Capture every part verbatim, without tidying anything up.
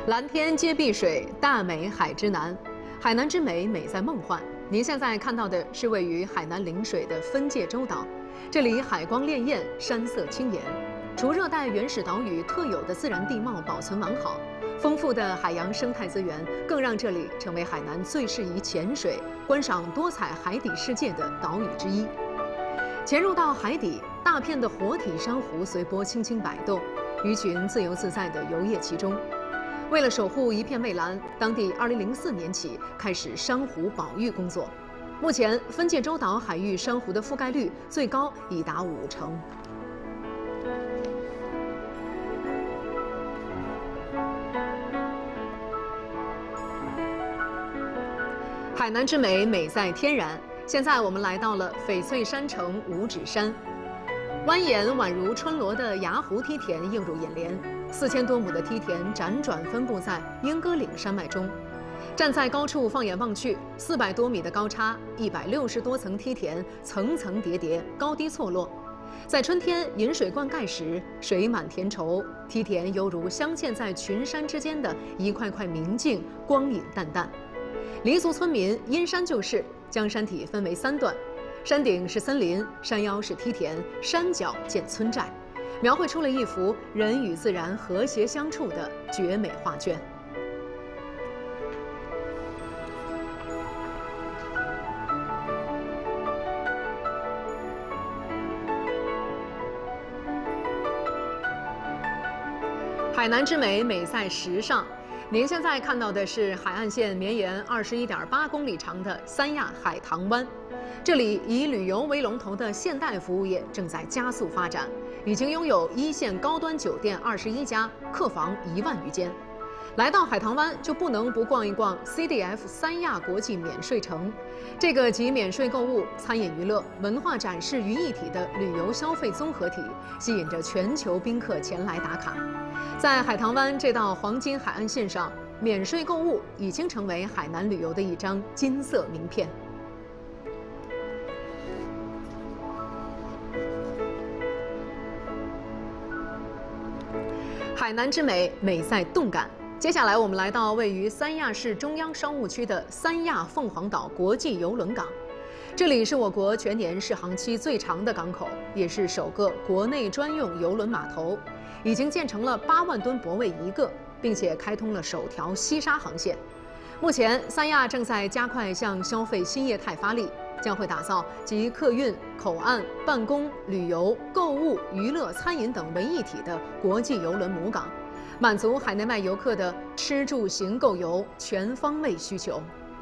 蓝天接碧水，大美海之南。海南之美，美在梦幻。您现在看到的是位于海南临水的分界洲岛，这里海光潋滟，山色清岩，除热带原始岛屿特有的自然地貌保存完好，丰富的海洋生态资源更让这里成为海南最适宜潜水、观赏多彩海底世界的岛屿之一。潜入到海底，大片的活体珊瑚随波轻轻摆动，鱼群自由自在地游曳其中。为了守护一片蔚蓝，当地二零零四年起开始珊瑚保育工作。目前，分界洲岛海域珊瑚的覆盖率最高已达五成。海南之美，美在天然。现在我们来到了翡翠山城五指山，蜿蜒宛如春罗的崖湖梯田映入眼帘。四千多亩的梯田辗转分布在莺歌岭山脉中，站在高处放眼望去，四百多米的高差，一百六十多层梯田层层叠叠，高低错落。在春天引水灌溉时，水满田畴，梯田犹如镶嵌在群山之间的一块块明镜，光影淡淡。黎族村民因山就势，将山体分为三段，山顶是森林，山腰是梯田，山脚建村寨，描绘出了一幅人与自然和谐相处的绝美画卷。海南之美，美在时尚。您现在看到的是海岸线绵延二十一点八公里长的三亚海棠湾，这里以旅游为龙头的现代服务业正在加速发展，已经拥有一线高端酒店二十一家，客房一万余间。来到海棠湾就不能不逛一逛 C D F 三亚国际免税城，这个集免税购物、餐饮娱乐、文化展示于一体的旅游消费综合体，吸引着全球宾客前来打卡。在海棠湾这道黄金海岸线上，免税购物已经成为海南旅游的一张金色名片。海南之美，美在动感。接下来，我们来到位于三亚市中央商务区的三亚凤凰岛国际邮轮港。这里是我国全年试航期最长的港口，也是首个国内专用邮轮码头，已经建成了八万吨泊位一个，并且开通了首条西沙航线。目前，三亚正在加快向消费新业态发力，将会打造集客运、口岸、办公、旅游、购物、娱乐、餐饮等为一体的国际邮轮母港，满足海内外游客的吃住行购游全方位需求。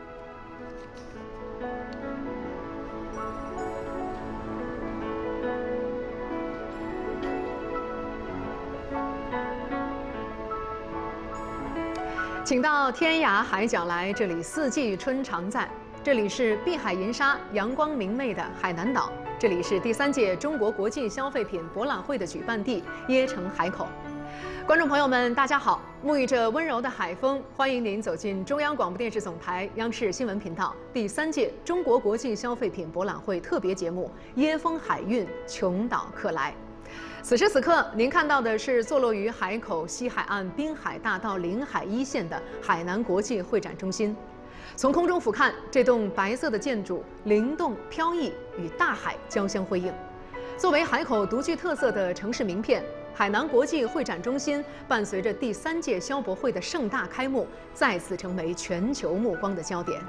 请到天涯海角来，这里四季春常在。这里是碧海银沙、阳光明媚的海南岛，这里是第三届中国国际消费品博览会的举办地椰城海口。观众朋友们，大家好！沐浴着温柔的海风，欢迎您走进中央广播电视总台央视新闻频道第三届中国国际消费品博览会特别节目《椰风海韵，琼岛客来》。此时此刻，您看到的是坐落于海口西海岸滨海大道临海一线的海南国际会展中心。从空中俯瞰，这栋白色的建筑灵动飘逸，与大海交相辉映。作为海口独具特色的城市名片，海南国际会展中心伴随着第三届消博会的盛大开幕，再次成为全球目光的焦点。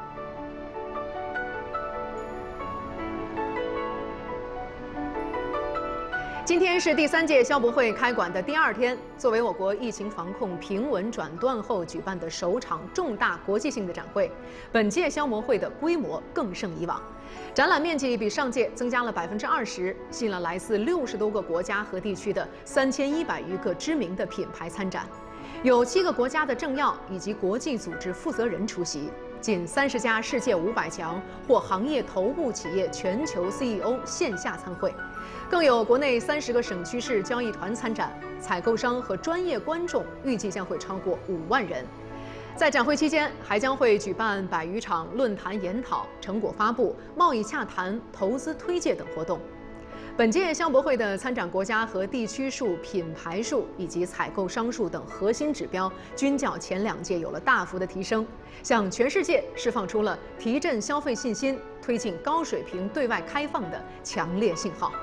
今天是第三届消博会开馆的第二天，作为我国疫情防控平稳转段后举办的首场重大国际性的展会，本届消博会的规模更胜以往，展览面积比上届增加了百分之二十，吸引了来自六十多个国家和地区的三千一百余个知名的品牌参展，有七个国家的政要以及国际组织负责人出席。近三十家世界五百强或行业头部企业全球 C E O 线下参会，更有国内三十个省区市交易团参展，采购商和专业观众预计将会超过五万人。在展会期间，还将会举办百余场论坛研讨、成果发布、贸易洽谈、投资推介等活动。 本届消博会的参展国家和地区数、品牌数以及采购商数等核心指标均较前两届有了大幅的提升，向全世界释放出了提振消费信心、推进高水平对外开放的强烈信号。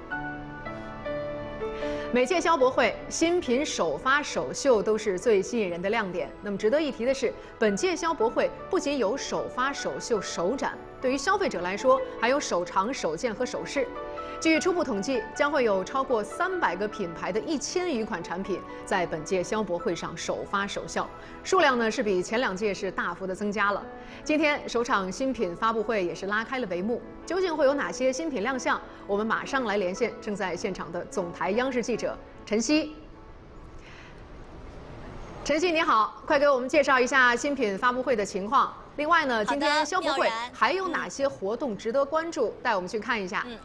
每届消博会新品首发首秀都是最吸引人的亮点。那么值得一提的是，本届消博会不仅有首发首秀首展，对于消费者来说，还有首尝首见和首试。据初步统计，将会有超过三百个品牌的一千余款产品在本届消博会上首发首效，数量呢是比前两届是大幅的增加了。今天首场新品发布会也是拉开了帷幕，究竟会有哪些新品亮相？我们马上来连线正在现场的总台央视记者陈曦。陈曦你好，快给我们介绍一下新品发布会的情况。另外呢，今天消博会还有哪些活动值得关注？带我们去看一下。 嗯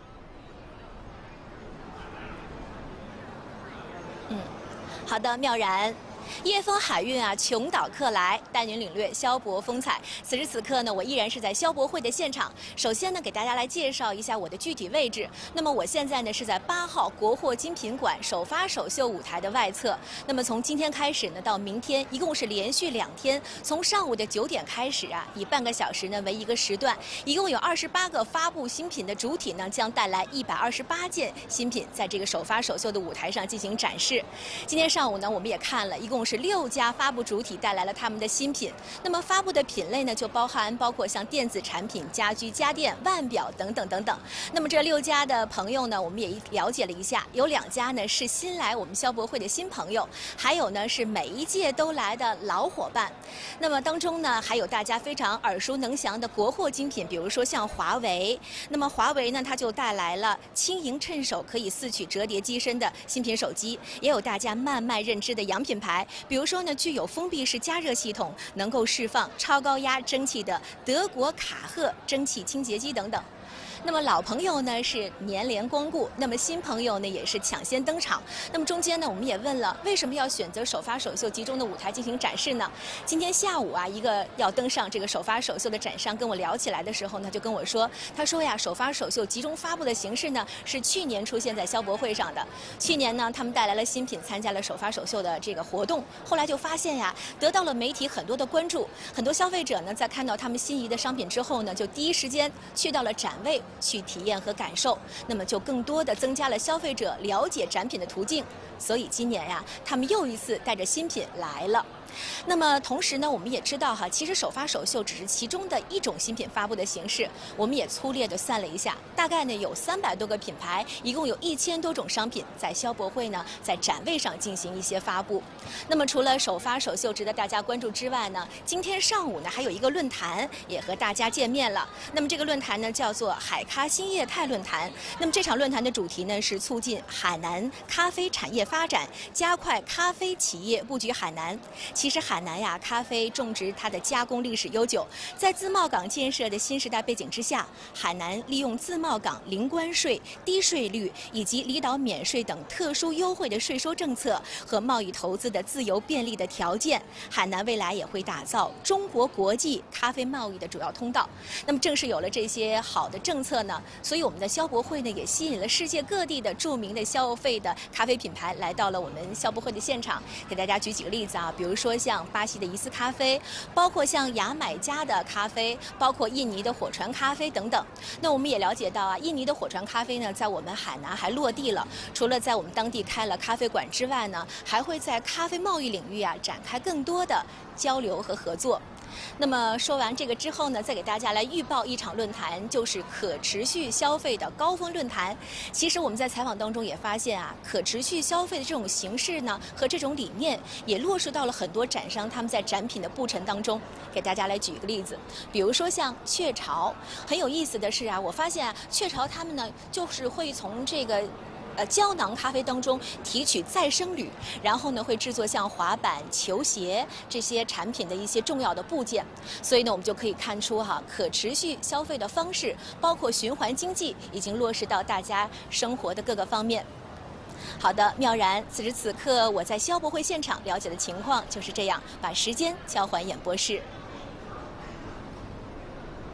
嗯，好的，妙然。叶枫海运啊，琼岛客来，带您领略消博风采。此时此刻呢，我依然是在消博会的现场。首先呢，给大家来介绍一下我的具体位置。那么我现在呢是在八号国货精品馆首发首秀舞台的外侧。那么从今天开始呢，到明天一共是连续两天，从上午的九点开始啊，以半个小时呢为一个时段，一共有二十八个发布新品的主体呢，将带来一百二十八件新品，在这个首发首秀的舞台上进行展示。今天上午呢，我们也看了一共。共是六家发布主体带来了他们的新品，那么发布的品类呢，就包含包括像电子产品、家居家电、腕表等等等等。那么这六家的朋友呢，我们也了解了一下，有两家呢是新来我们消博会的新朋友，还有呢是每一届都来的老伙伴。那么当中呢，还有大家非常耳熟能详的国货精品，比如说像华为。那么华为呢，它就带来了轻盈趁手、可以四曲折叠机身的新品手机，也有大家慢慢认知的洋品牌。比如说呢，具有封闭式加热系统，能够释放超高压蒸汽的德国卡赫蒸汽清洁机等等。那么老朋友呢是年连光顾，那么新朋友呢也是抢先登场。那么中间呢，我们也问了，为什么要选择首发首秀集中的舞台进行展示呢？今天下午啊，一个要登上这个首发首秀的展商跟我聊起来的时候呢，就跟我说，他说呀，首发首秀集中发布的形式呢是去年出现在消博会上的。去年呢，他们带来了新品，参加了首发首秀的这个活动，后来就发现呀，得到了媒体很多的关注，很多消费者呢在看到他们心仪的商品之后呢，就第一时间去到了展位。去体验和感受，那么就更多的增加了消费者了解展品的途径。所以今年呀，他们又一次带着新品来了。那么同时呢，我们也知道哈，其实首发首秀只是其中的一种新品发布的形式。我们也粗略的算了一下，大概呢有三百多个品牌，一共有一千多种商品在消博会呢在展位上进行一些发布。那么除了首发首秀值得大家关注之外呢，今天上午呢还有一个论坛也和大家见面了。那么这个论坛呢叫做海咖新业态论坛。那么这场论坛的主题呢是促进海南咖啡产业发展，加快咖啡企业布局海南。其实海南呀，咖啡种植它的加工历史悠久，在自贸港建设的新时代背景之下，海南利用自贸港零关税、低税率以及离岛免税等特殊优惠的税收政策和贸易投资的自由便利的条件，海南未来也会打造中国国际咖啡贸易的主要通道。那么正是有了这些好的政策呢，所以我们的消博会呢也吸引了世界各地的著名的消费的咖啡品牌来到了我们消博会的现场。给大家举几个例子啊，比如说像巴西的怡思咖啡，包括像牙买加的咖啡，包括印尼的火船咖啡等等。那我们也了解到啊，印尼的火船咖啡呢，在我们海南还落地了。除了在我们当地开了咖啡馆之外呢，还会在咖啡贸易领域啊展开更多的交流和合作。那么说完这个之后呢，再给大家来预报一场论坛，就是可持续消费的高峰论坛。其实我们在采访当中也发现啊，可持续消费的这种形式呢和这种理念也落实到了很多展商他们在展品的布陈当中。给大家来举一个例子，比如说像雀巢，很有意思的是啊，我发现啊，雀巢他们呢就是会从这个呃，胶囊咖啡当中提取再生铝，然后呢会制作像滑板、球鞋这些产品的一些重要的部件。所以呢，我们就可以看出哈，可持续消费的方式，包括循环经济，已经落实到大家生活的各个方面。好的，妙然，此时此刻我在消博会现场了解的情况就是这样，把时间交还演播室。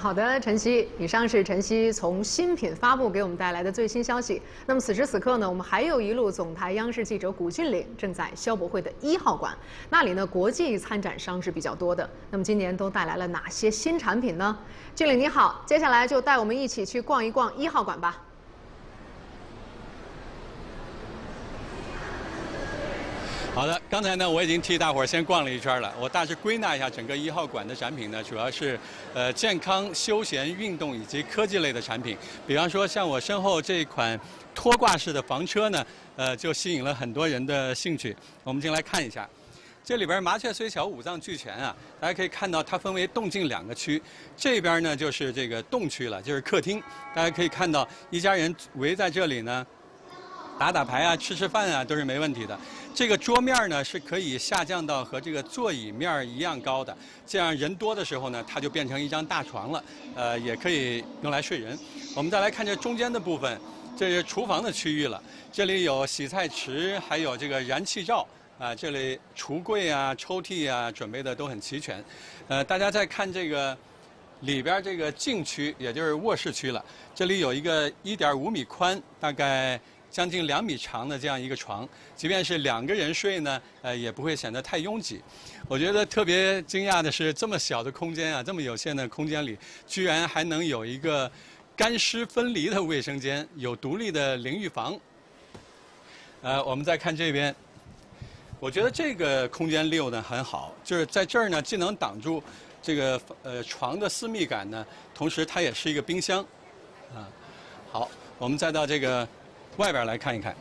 好的，晨曦，以上是晨曦从新品发布给我们带来的最新消息。那么此时此刻呢，我们还有一路总台央视记者古俊岭正在消博会的一号馆，那里呢国际参展商是比较多的。那么今年都带来了哪些新产品呢？俊岭你好，接下来就带我们一起去逛一逛一号馆吧。 好的，刚才呢我已经替大伙儿先逛了一圈了。我大致归纳一下整个一号馆的展品呢，主要是呃健康、休闲、运动以及科技类的产品。比方说像我身后这款拖挂式的房车呢，呃就吸引了很多人的兴趣。我们进来看一下，这里边麻雀虽小，五脏俱全啊。大家可以看到它分为动静两个区，这边呢就是这个动区了，就是客厅。大家可以看到一家人围在这里呢。 打打牌啊，吃吃饭啊，都是没问题的。这个桌面呢是可以下降到和这个座椅面一样高的，这样人多的时候呢，它就变成一张大床了。呃，也可以用来睡人。我们再来看这中间的部分，这是厨房的区域了。这里有洗菜池，还有这个燃气灶啊，这里橱柜啊、抽屉啊，准备的都很齐全。呃，大家再看这个里边这个静区，也就是卧室区了。这里有一个一点五米宽，大概 将近两米长的这样一个床，即便是两个人睡呢，呃，也不会显得太拥挤。我觉得特别惊讶的是，这么小的空间啊，这么有限的空间里，居然还能有一个干湿分离的卫生间，有独立的淋浴房。呃，我们再看这边，我觉得这个空间溜得很好，就是在这儿呢，既能挡住这个呃床的私密感呢，同时它也是一个冰箱。啊，好，我们再到这个 外边来看一看。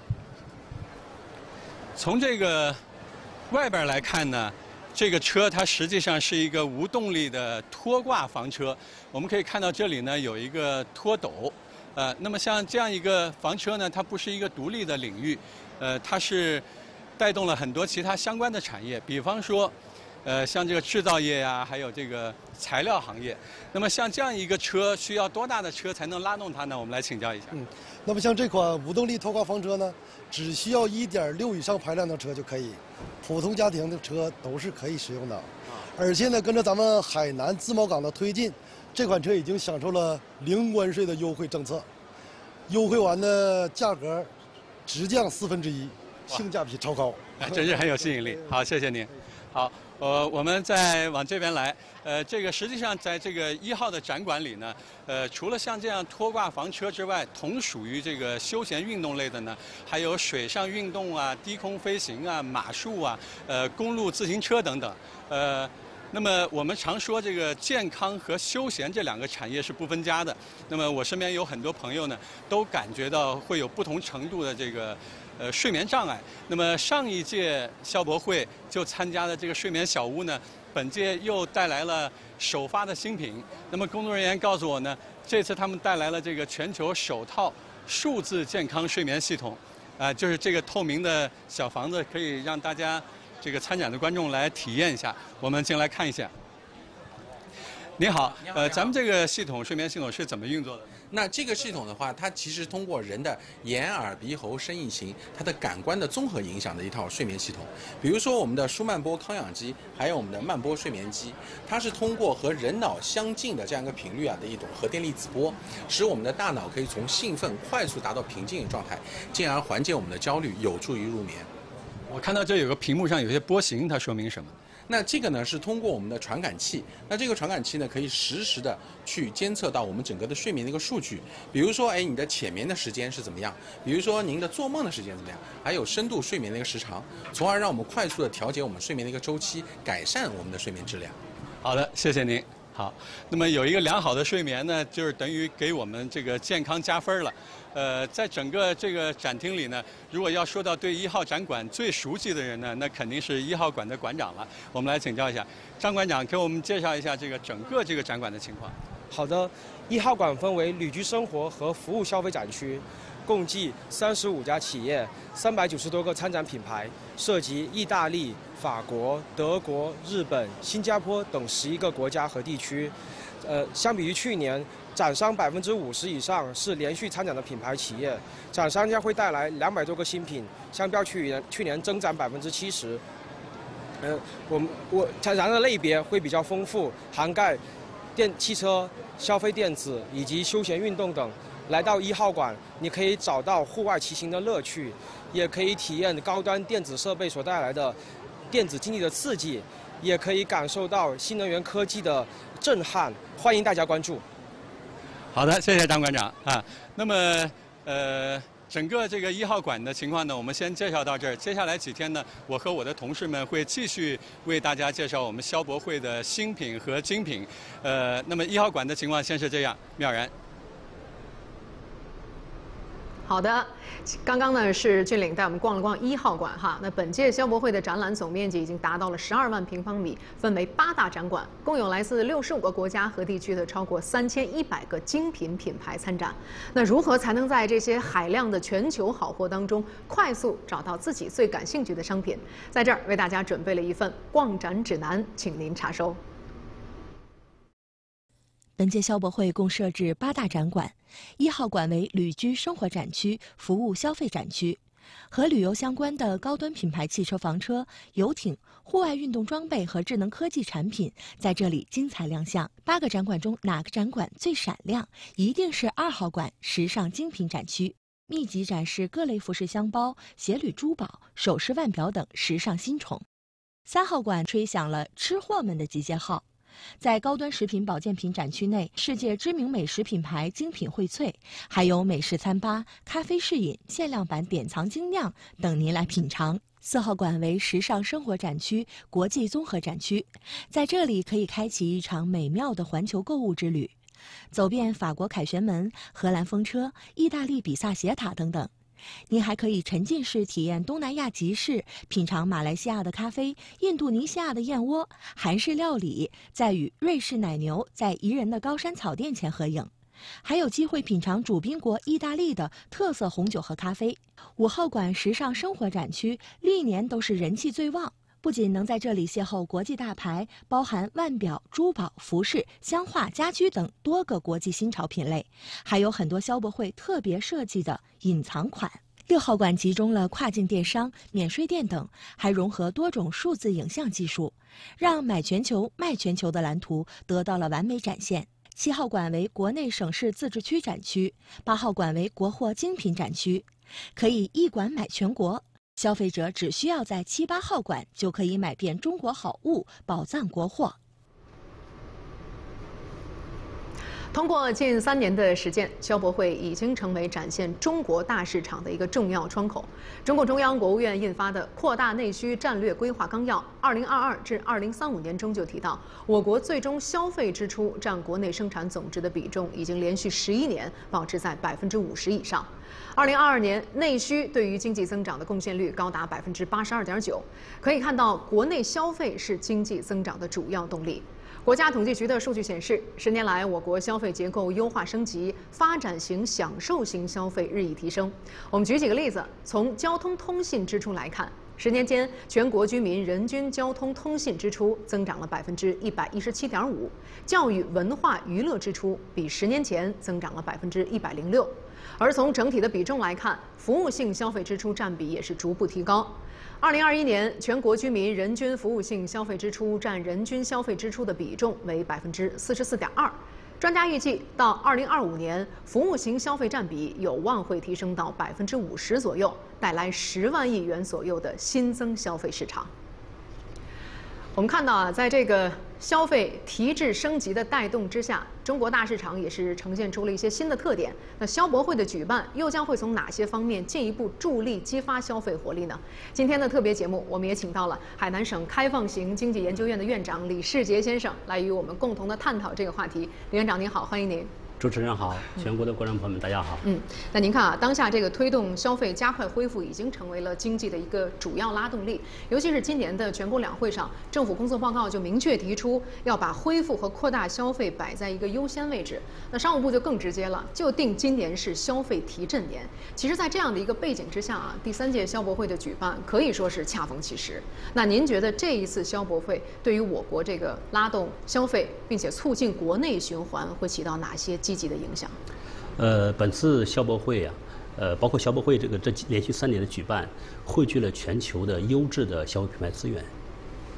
从这个外边来看呢，这个车它实际上是一个无动力的拖挂房车。我们可以看到这里呢有一个拖斗，呃，那么像这样一个房车呢，它不是一个独立的领域，呃，它是带动了很多其他相关的产业，比方说，呃，像这个制造业呀、啊，还有这个材料行业。那么像这样一个车，需要多大的车才能拉动它呢？我们来请教一下。 嗯，那么像这款无动力拖挂房车呢，只需要 一点六 以上排量的车就可以，普通家庭的车都是可以使用的。而且呢，跟着咱们海南自贸港的推进，这款车已经享受了零关税的优惠政策，优惠完的价格直降四分之一，性价比超高， 真是很有吸引力。好，谢谢您。好，呃，我们再往这边来。呃，这个实际上在这个一号的展馆里呢，呃，除了像这样拖挂房车之外，同属于这个休闲运动类的呢，还有水上运动啊、低空飞行啊、马术啊、呃，公路自行车等等。呃，那么我们常说这个健康和休闲这两个产业是不分家的。那么我身边有很多朋友呢，都感觉到会有不同程度的这个 呃，睡眠障碍。那么上一届消博会就参加的这个睡眠小屋呢，本届又带来了首发的新品。那么工作人员告诉我呢，这次他们带来了这个全球首套数字健康睡眠系统，啊、呃，就是这个透明的小房子，可以让大家这个参展的观众来体验一下。我们进来看一下。你好，呃，咱们这个系统睡眠系统是怎么运作的？ 那这个系统的话，它其实通过人的眼、耳、鼻、喉、身、意、行，它的感官的综合影响的一套睡眠系统。比如说我们的舒曼波康养肌，还有我们的慢波睡眠肌，它是通过和人脑相近的这样一个频率啊的一种核电粒子波，使我们的大脑可以从兴奋快速达到平静的状态，进而缓解我们的焦虑，有助于入眠。 我看到这有个屏幕上有些波形，它说明什么？ 那这个呢是通过我们的传感器，那这个传感器呢可以实时的去监测到我们整个的睡眠的一个数据，比如说，哎，你的浅眠的时间是怎么样？比如说您的做梦的时间怎么样？还有深度睡眠的一个时长，从而让我们快速的调节我们睡眠的一个周期，改善我们的睡眠质量。 好的，谢谢您。好，那么有一个良好的睡眠呢，就是等于给我们这个健康加分了。 呃，在整个这个展厅里呢，如果要说到对一号展馆最熟悉的人呢，那肯定是一号馆的馆长了。我们来请教一下张馆长，给我们介绍一下这个整个这个展馆的情况。 好的，一号馆分为旅居生活和服务消费展区，共计三十五家企业，三百九十多个参展品牌，涉及意大利、法国、德国、日本、新加坡等十一个国家和地区。呃，相比于去年， 展商百分之五十以上是连续参展的品牌企业，展商将会带来两百多个新品，相较去年去年增长百分之七十。呃，我们我参展的类别会比较丰富，涵盖电汽车、消费电子以及休闲运动等。来到一号馆，你可以找到户外骑行的乐趣，也可以体验高端电子设备所带来的电子竞技的刺激，也可以感受到新能源科技的震撼。欢迎大家关注。 好的，谢谢张馆长啊。那么，呃。整个这个一号馆的情况呢，我们先介绍到这儿。接下来几天呢，我和我的同事们会继续为大家介绍我们消博会的新品和精品。呃，那么一号馆的情况先是这样，妙然。 好的，刚刚呢是俊岭带我们逛了逛一号馆哈。那本届消博会的展览总面积已经达到了十二万平方米，分为八大展馆，共有来自六十五个国家和地区的超过三千一百个精品品牌参展。那如何才能在这些海量的全球好货当中，快速找到自己最感兴趣的商品？在这儿为大家准备了一份逛展指南，请您查收。 本届消博会共设置八大展馆，一号馆为旅居生活展区、服务消费展区，和旅游相关的高端品牌汽车、房车、游艇、户外运动装备和智能科技产品在这里精彩亮相。八个展馆中，哪个展馆最闪亮？一定是二号馆时尚精品展区，密集展示各类服饰、箱包、鞋履、珠宝、首饰、腕表等时尚新宠。三号馆吹响了吃货们的集结号。在高端食品保健品展区内，世界知名美食品牌精品荟萃，还有美式餐吧、咖啡试饮、限量版典藏精酿等您来品尝。四号馆为时尚生活展区、国际综合展区，在这里可以开启一场美妙的环球购物之旅，走遍法国凯旋门、荷兰风车、意大利比萨斜塔等等。您还可以沉浸式体验东南亚集市，品尝马来西亚的咖啡、印度尼西亚的燕窝，韩式料理，再与瑞士奶牛在宜人的高山草甸前合影，还有机会品尝主宾国意大利的特色红酒和咖啡。五号馆时尚生活展区历年都是人气最旺，不仅能在这里邂逅国际大牌，包含腕表、珠宝、服饰、香化、家居等多个国际新潮品类，还有很多消博会特别设计的隐藏款。六号馆集中了跨境电商、免税店等，还融合多种数字影像技术，让买全球、卖全球的蓝图得到了完美展现。七号馆为国内省市自治区展区，八号馆为国货精品展区，可以一馆买全国。消费者只需要在七八号馆就可以买遍中国好物，宝藏国货。 通过近三年的实践，消博会已经成为展现中国大市场的一个重要窗口。中共中央、国务院印发的《扩大内需战略规划纲要》二零二二至二零三五年中就提到，我国最终消费支出占国内生产总值的比重已经连续十一年保持在百分之五十以上。二零二二年，内需对于经济增长的贡献率高达百分之八十二点九。可以看到，国内消费是经济增长的主要动力。国家统计局的数据显示，十年来我国消费结构优化升级，发展型、享受型消费日益提升。我们举几个例子，从交通通信支出来看，十年间全国居民人均交通通信支出增长了百分之一百一十七点五，教育、文化、娱乐支出比十年前增长了百分之一百零六。而从整体的比重来看，服务性消费支出占比也是逐步提高。二零二一年，全国居民人均服务性消费支出占人均消费支出的比重为百分之四十四点二。专家预计，到二零二五年，服务型消费占比有望会提升到百分之五十左右，带来十万亿元左右的新增消费市场。我们看到啊，在这个消费提质升级的带动之下，中国大市场也是呈现出了一些新的特点。那消博会的举办又将会从哪些方面进一步助力激发消费活力呢？今天的特别节目，我们也请到了海南省开放型经济研究院的院长李世杰先生来与我们共同的探讨这个话题。李院长您好，欢迎您。 主持人好，全国的观众朋友们，大家好。 嗯，那您看啊，当下这个推动消费加快恢复，已经成为了经济的一个主要拉动力。尤其是今年的全国两会上，政府工作报告就明确提出要把恢复和扩大消费摆在一个优先位置。那商务部就更直接了，就定今年是消费提振年。其实，在这样的一个背景之下啊，第三届消博会的举办可以说是恰逢其时。那您觉得这一次消博会对于我国这个拉动消费，并且促进国内循环，会起到哪些积极的影响？ 呃，本次消博会啊，呃，包括消博会这个这连续三年的举办，汇聚了全球的优质的消费品牌资源。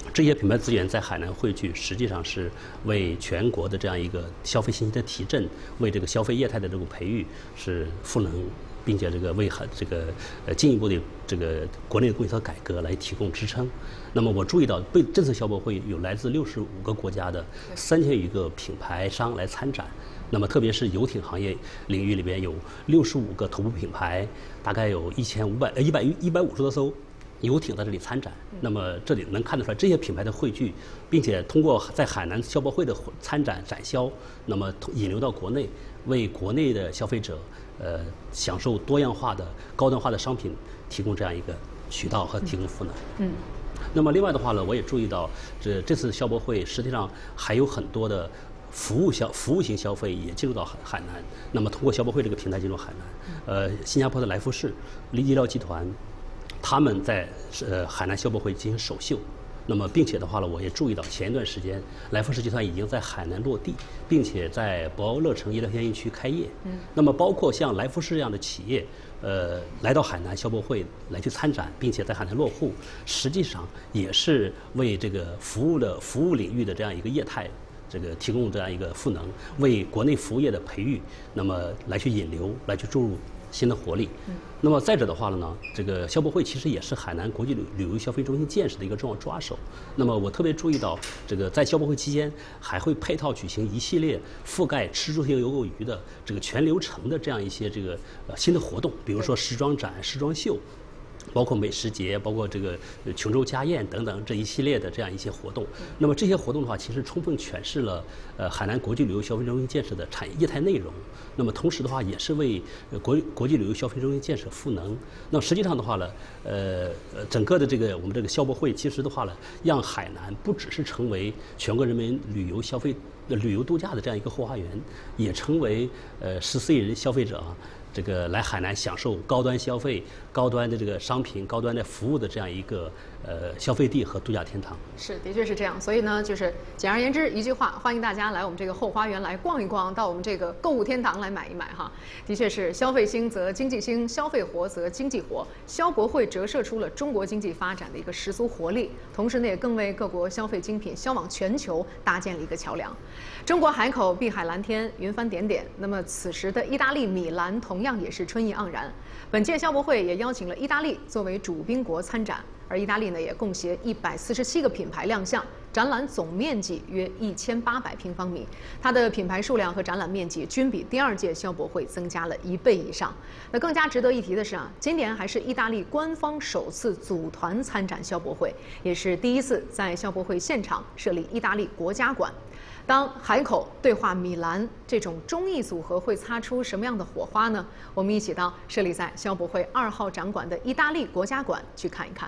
这些品牌资源在海南汇聚，实际上是为全国的这样一个消费信息的提振，为这个消费业态的这种培育是赋能，并且这个为海这个呃进一步的这个国内的供应侧改革来提供支撑。那么我注意到，对这次消博会有来自六十五个国家的三千余个品牌商来参展。那么特别是游艇行业领域里边有六十五个头部品牌，大概有一千五百呃一百一百五十多艘游艇在这里参展。那么这里能看得出来这些品牌的汇聚，并且通过在海南消博会的参展展销，那么引流到国内，为国内的消费者呃享受多样化的高端化的商品提供这样一个渠道和提供赋能。嗯。那么另外的话呢，我也注意到这这次消博会实际上还有很多的服务消服务型消费也进入到海海南。那么通过消博会这个平台进入海南，呃，新加坡的来福士医疗集团，他们在呃海南消博会进行首秀。那么并且的话呢，我也注意到前一段时间来福士集团已经在海南落地，并且在博鳌乐城医疗先进区开业。嗯。那么包括像来福士这样的企业，呃，来到海南消博会来去参展，并且在海南落户，实际上也是为这个服务的服务领域的这样一个业态，这个提供这样一个赋能，为国内服务业的培育，那么来去引流，来去注入新的活力。嗯。那么再者的话呢，这个消博会其实也是海南国际旅旅游消费中心建设的一个重要抓手。那么我特别注意到，这个在消博会期间还会配套举行一系列覆盖吃住行游购娱的这个全流程的这样一些这个呃新的活动，比如说时装展、时装秀，包括美食节，包括这个琼州家宴等等这一系列的这样一些活动。那么这些活动的话，其实充分诠释了呃海南国际旅游消费中心建设的产业业态内容。那么同时的话，也是为国国际旅游消费中心建设赋能。那么实际上的话呢，呃呃整个的这个我们这个消博会，其实的话呢，让海南不只是成为全国人民旅游消费、旅游度假的这样一个后花园，也成为呃十四亿人消费者啊。这个来海南享受高端消费、高端的这个商品、高端的服务的这样一个呃消费地和度假天堂。是，的确是这样。所以呢，就是简而言之一句话，欢迎大家来我们这个后花园来逛一逛，到我们这个购物天堂来买一买哈。的确是消费兴则经济兴，消费活则经济活。消博会折射出了中国经济发展的一个十足活力，同时呢，也更为各国消费精品销往全球搭建了一个桥梁。中国海口碧海蓝天，云帆点点。那么此时的意大利米兰同样也是春意盎然。本届消博会也邀请了意大利作为主宾国参展，而意大利呢也共携一百四十七个品牌亮相，展览总面积约一千八百平方米，它的品牌数量和展览面积均比第二届消博会增加了一倍以上。那更加值得一提的是啊，今年还是意大利官方首次组团参展消博会，也是第一次在消博会现场设立意大利国家馆。当海口对话米兰这种中意组合会擦出什么样的火花呢？我们一起到设立在消博会二号展馆的意大利国家馆去看一看。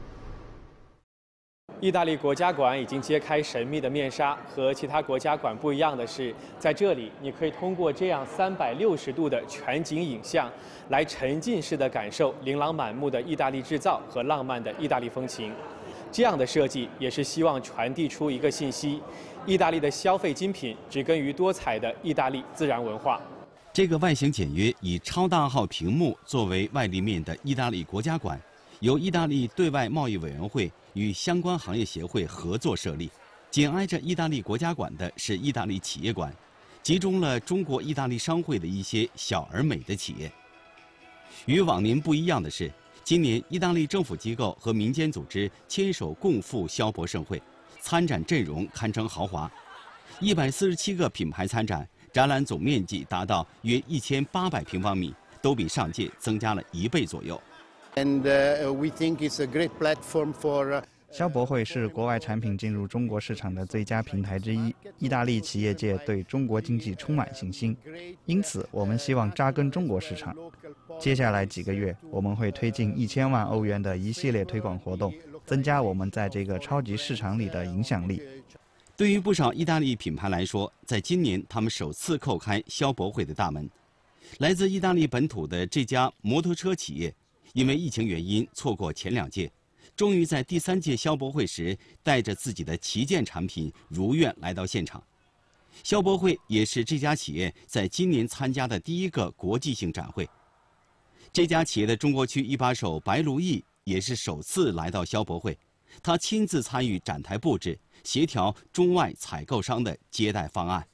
意大利国家馆已经揭开神秘的面纱。和其他国家馆不一样的是，在这里你可以通过这样三百六十度的全景影像，来沉浸式的感受琳琅满目的意大利制造和浪漫的意大利风情。这样的设计也是希望传递出一个信息：意大利的消费精品植根于多彩的意大利自然文化。 这个外形简约、以超大号屏幕作为外立面的意大利国家馆，由意大利对外贸易委员会与相关行业协会合作设立。紧挨着意大利国家馆的是意大利企业馆，集中了中国意大利商会的一些小而美的企业。与往年不一样的是，今年意大利政府机构和民间组织牵手共赴消博盛会，参展阵容堪称豪华，一百四十七个品牌参展，展览总面积达到约一千八百平方米，都比上届增加了一倍左右。 And uh, we think it's a great platform for. 消博会是国外产品进入中国市场的最佳平台之一。意大利企业界对中国经济充满信心，因此我们希望扎根中国市场。接下来几个月，我们会推进一千万欧元的一系列推广活动，增加我们在这个超级市场里的影响力。 对于不少意大利品牌来说，在今年他们首次叩开消博会的大门。来自意大利本土的这家摩托车企业，因为疫情原因错过前两届，终于在第三届消博会时带着自己的旗舰产品如愿来到现场。消博会也是这家企业在今年参加的第一个国际性展会。这家企业的中国区一把手白如意也是首次来到消博会， 他亲自参与展台布置，协调中外采购商的接待方案。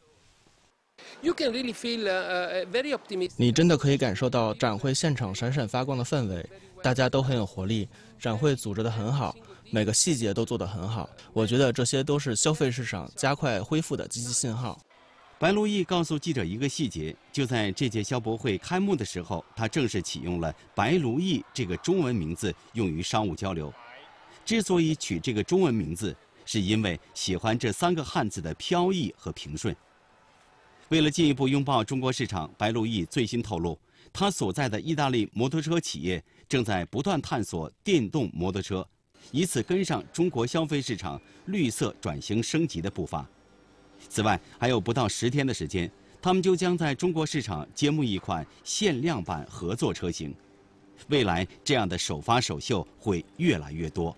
你真的可以感受到展会现场闪闪发光的氛围，大家都很有活力，展会组织得很好，每个细节都做得很好。我觉得这些都是消费市场加快恢复的积极信号。 白卢易告诉记者一个细节，就在这届消博会开幕的时候，他正式启用了白卢易这个中文名字用于商务交流。之所以取这个中文名字，是因为喜欢这三个汉字的飘逸和平顺。为了进一步拥抱中国市场，白卢易最新透露，他所在的意大利摩托车企业正在不断探索电动摩托车，以此跟上中国消费市场绿色转型升级的步伐。此外，还有不到十天的时间，他们就将在中国市场揭幕一款限量版合作车型。未来，这样的首发首秀会越来越多。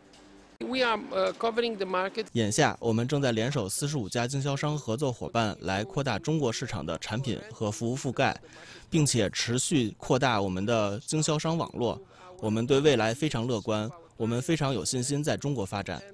眼下，我们正在联手四十五家经销商合作伙伴来扩大中国市场的产品和服务覆盖，并且持续扩大我们的经销商网络。我们对未来非常乐观，我们非常有信心在中国发展。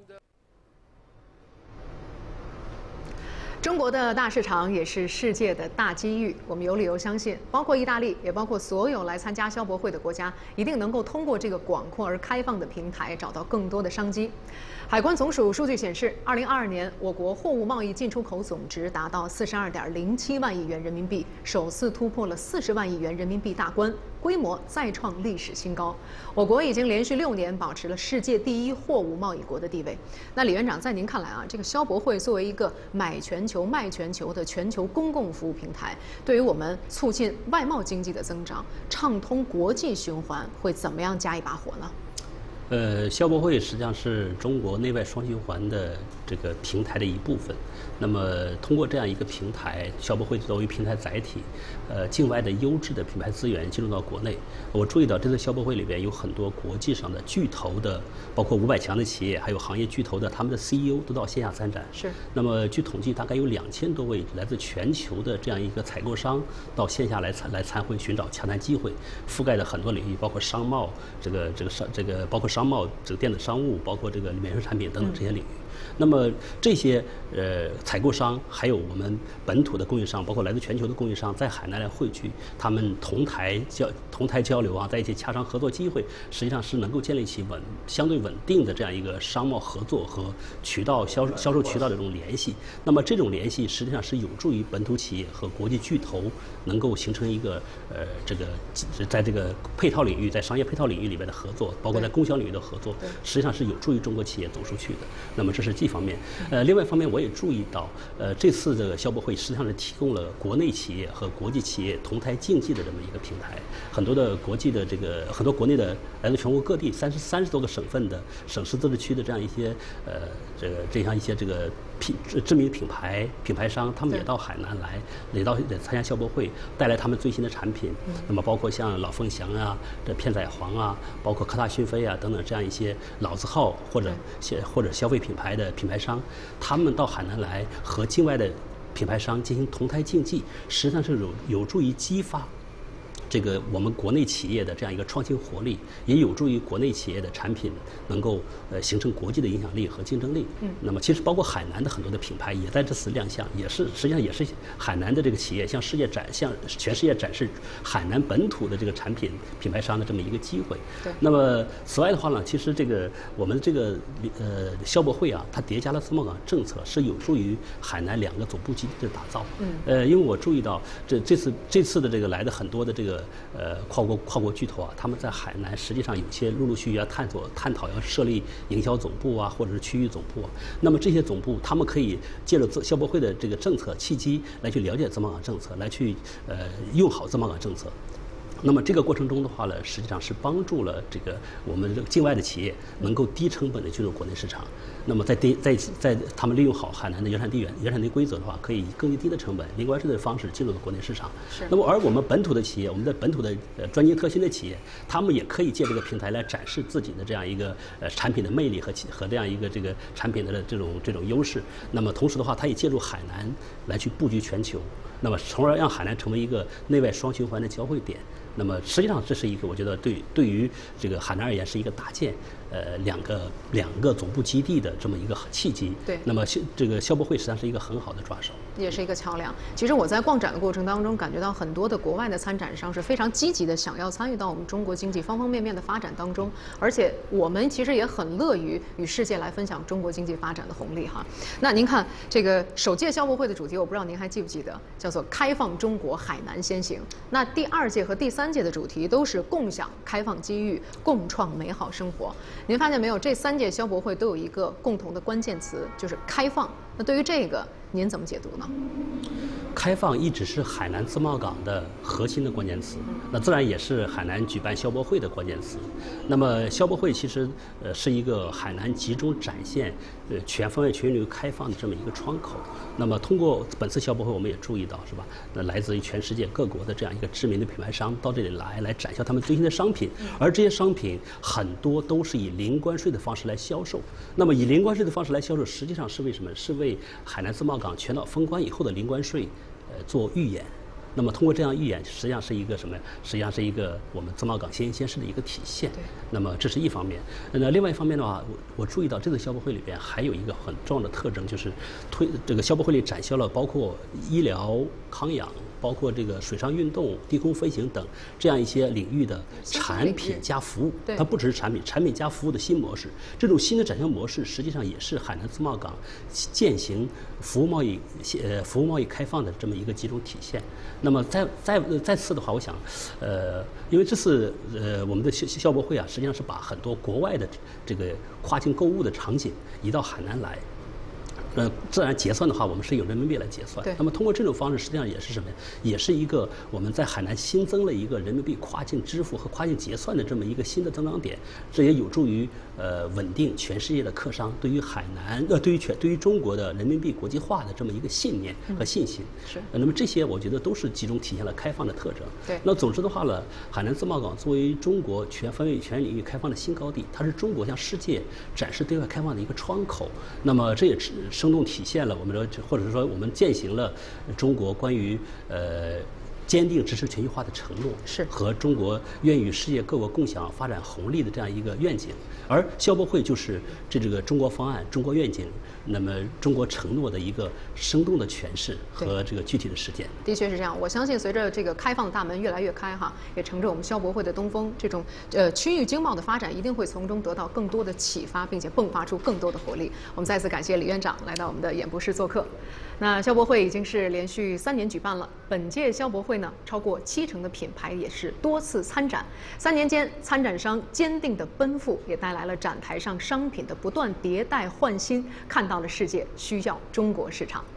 中国的大市场也是世界的大机遇，我们有理由相信，包括意大利，也包括所有来参加消博会的国家，一定能够通过这个广阔而开放的平台，找到更多的商机。海关总署数据显示，二零二二年我国货物贸易进出口总值达到四十二点零七万亿元人民币，首次突破了四十万亿元人民币大关，规模再创历史新高。我国已经连续六年保持了世界第一货物贸易国的地位。那李院长，在您看来啊，这个消博会作为一个买全球、卖全球的全球公共服务平台，对于我们促进外贸经济的增长、畅通国际循环，会怎么样加一把火呢？ 呃，消博会实际上是中国内外双循环的这个平台的一部分。那么，通过这样一个平台，消博会作为平台载体，呃，境外的优质的品牌资源进入到国内。我注意到这次消博会里边有很多国际上的巨头的，包括五百强的企业，还有行业巨头的他们的 C E O 都到线下参展。 是。 那么，据统计，大概有两千多位来自全球的这样一个采购商到线下来参来参会，寻找洽谈机会，覆盖的很多领域，包括商贸，这个这个商这个包括商。商贸、这个电子商务，包括这个免税产品等等这些领域。那么这些呃采购商，还有我们本土的供应商，包括来自全球的供应商，在海南来汇聚，他们同台交同台交流啊，在一起洽商合作机会，实际上是能够建立起稳相对稳定的这样一个商贸合作和渠道销销售渠道的这种联系。那么这种联系实际上是有助于本土企业和国际巨头能够形成一个呃这个在这个配套领域，在商业配套领域里面的合作，包括在供销领域的合作，实际上是有助于中国企业走出去的。那么这是一方面，呃，另外一方面我也注意到，呃，这次这个消博会实际上是提供了国内企业和国际企业同台竞技的这么一个平台。很多的国际的这个很多国内的来自全国各地三十三十多个省份的省市自治区的这样一些呃这个这样一些这个品知名品牌品牌商，他们也到海南来，也到参加消博会，带来他们最新的产品。嗯、那么包括像老凤祥啊、这片仔癀啊，包括科大讯飞啊等等这样一些老字号或者或者消费品牌的品牌商，他们到海南来和境外的品牌商进行同台竞技，实际上是有有助于激发这个我们国内企业的这样一个创新活力，也有助于国内企业的产品能够呃形成国际的影响力和竞争力。嗯，那么其实包括海南的很多的品牌也在这次亮相，也是实际上也是海南的这个企业向世界展向全世界展示海南本土的这个产品品牌商的这么一个机会。对。那么此外的话呢，其实这个我们这个呃消博会啊，它叠加了自贸港政策，是有助于海南两个总部基地的打造。嗯。呃，因为我注意到这这次这次的这个来的很多的这个。呃，跨国跨国巨头啊，他们在海南实际上有些陆陆续续要探索探讨要设立营销总部啊，或者是区域总部啊。那么这些总部，他们可以借着消博会的这个政策契机来去了解自贸港政策，来去呃用好自贸港政策。那么这个过程中的话呢，实际上是帮助了这个我们这个境外的企业能够低成本的进入国内市场。那么在低在在他们利用好海南的原产地原原产地规则的话，可以以更低的成本、零关税的方式进入到国内市场。是。那么而我们本土的企业，我们的本土的呃专精特新的企业，他们也可以借这个平台来展示自己的这样一个呃产品的魅力和和这样一个这个产品的这种这种优势。那么同时的话，它也借助海南来去布局全球。 那么从而让海南成为一个内外双循环的交汇点。那么实际上这是一个我觉得对对于这个海南而言是一个搭建呃两个两个总部基地的这么一个契机。 对。 那么这个消博会实际上是一个很好的抓手， 也是一个桥梁。其实我在逛展的过程当中，感觉到很多的国外的参展商是非常积极的，想要参与到我们中国经济方方面面的发展当中，而且我们其实也很乐于与世界来分享中国经济发展的红利哈。那您看这个首届消博会的主题，我不知道您还记不记得，叫做“开放中国，海南先行”。那第二届和第三届的主题都是共享开放机遇，共创美好生活。您发现没有，这三届消博会都有一个共同的关键词，就是开放。那对于这个，您怎么解读呢？ 开放一直是海南自贸港的核心的关键词，那自然也是海南举办消博会的关键词。那么消博会其实呃是一个海南集中展现呃全方位全流开放的这么一个窗口。那么通过本次消博会，我们也注意到是吧？那来自于全世界各国的这样一个知名的品牌商到这里来，来展销他们最新的商品，而这些商品很多都是以零关税的方式来销售。那么以零关税的方式来销售，实际上是为什么？是为海南自贸港全岛封关以后的零关税呃做预演。那么通过这样预演，实际上是一个什么？实际上是一个我们自贸港先行先试的一个体现。那么这是一方面。那另外一方面的话，我我注意到这次消博会里边还有一个很重要的特征，就是推这个消博会里展销了包括医疗、康养，包括这个水上运动、低空飞行等这样一些领域的产品加服务。它不只是产品，产品加服务的新模式。这种新的展销模式，实际上也是海南自贸港践行服务贸易呃服务贸易开放的这么一个几种体现。那么再再再次的话，我想，呃，因为这次呃我们的消消博会啊，实际上是把很多国外的这个跨境购物的场景移到海南来。呃，自然结算的话，我们是用人民币来结算。那么通过这种方式，实际上也是什么呀？也是一个我们在海南新增了一个人民币跨境支付和跨境结算的这么一个新的增长点。这也有助于呃稳定全世界的客商对于海南呃对于全对于中国的人民币国际化的这么一个信念和信心。 嗯、是、 呃。那么这些我觉得都是集中体现了开放的特征。 对。 那总之的话呢，海南自贸港作为中国全方位全领域开放的新高地，它是中国向世界展示对外开放的一个窗口。那么这也是生动体现了我们的，或者是说我们践行了中国关于呃坚定支持全球化的承诺， 是和中国愿与世界各国共享发展红利的这样一个愿景。而消博会就是这这个中国方案、中国愿景，那么中国承诺的一个生动的诠释和这个具体的实践。 的确是这样，我相信随着这个开放大门越来越开哈，也乘着我们消博会的东风，这种呃区域经贸的发展一定会从中得到更多的启发，并且迸发出更多的活力。我们再次感谢李院长来到我们的演播室做客。那消博会已经是连续三年举办了，本届消博会呢，超过七成的品牌也是多次参展。三年间，参展商坚定的奔赴，也带来了展台上商品的不断迭代换新，看到了世界需要中国市场。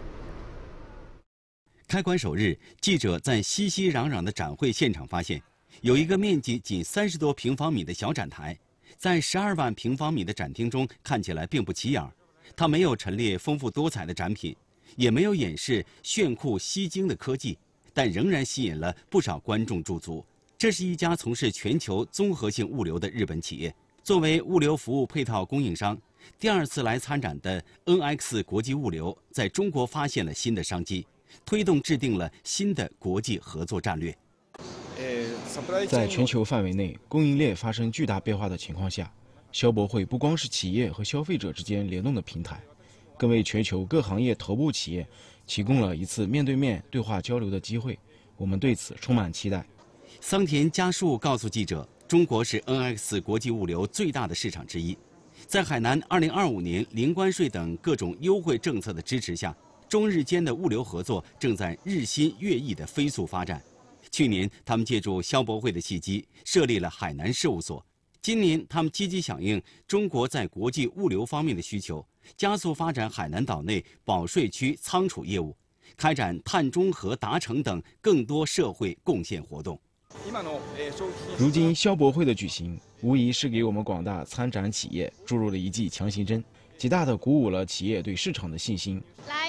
开馆首日，记者在熙熙攘攘的展会现场发现，有一个面积仅三十多平方米的小展台，在十二万平方米的展厅中看起来并不起眼。它没有陈列丰富多彩的展品，也没有演示炫酷吸睛的科技，但仍然吸引了不少观众驻足。这是一家从事全球综合性物流的日本企业，作为物流服务配套供应商，第二次来参展的 N X 国际物流在中国发现了新的商机，推动制定了新的国际合作战略。 在全球范围内供应链发生巨大变化的情况下，消博会不光是企业和消费者之间联动的平台，更为全球各行业头部企业提供了一次面对面对话交流的机会。我们对此充满期待。 桑田佳树告诉记者，中国是 N X 国际物流最大的市场之一。在海南二零二五年零关税等各种优惠政策的支持下，中日间的物流合作正在日新月异的飞速发展。去年，他们借助消博会的契机，设立了海南事务所。今年，他们积极响应中国在国际物流方面的需求，加速发展海南岛内保税区仓储业务，开展碳中和达成等更多社会贡献活动。 如今，消博会的举行，无疑是给我们广大参展企业注入了一剂强心针，极大地鼓舞了企业对市场的信心。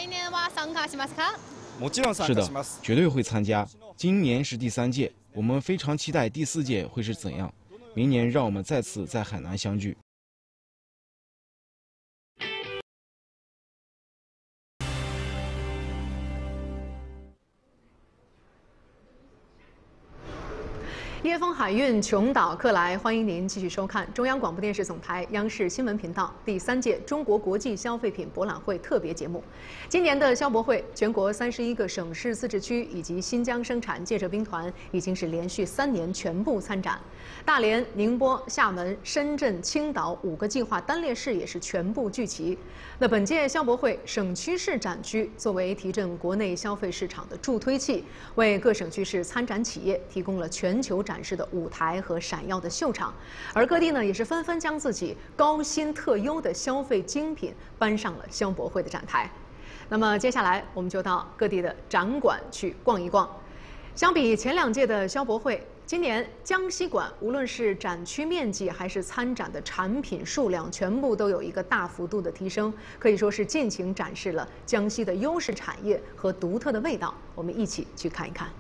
是的，绝对会参加。今年是第三届，我们非常期待第四届会是怎样。明年让我们再次在海南相聚。 叶枫海运琼岛克莱，欢迎您继续收看中央广播电视总台央视新闻频道第三届中国国际消费品博览会特别节目。今年的消博会，全国三十一个省市自治区以及新疆生产建设兵团已经是连续三年全部参展，大连、宁波、厦门、深圳、青岛五个计划单列市也是全部聚齐。那本届消博会省区市展区作为提振国内消费市场的助推器，为各省区市参展企业提供了全球展示的舞台和闪耀的秀场，而各地呢也是纷纷将自己高新特优的消费精品搬上了消博会的展台。那么接下来我们就到各地的展馆去逛一逛。相比前两届的消博会，今年江西馆无论是展区面积还是参展的产品数量，全部都有一个大幅度的提升，可以说是尽情展示了江西的优势产业和独特的味道。我们一起去看一看。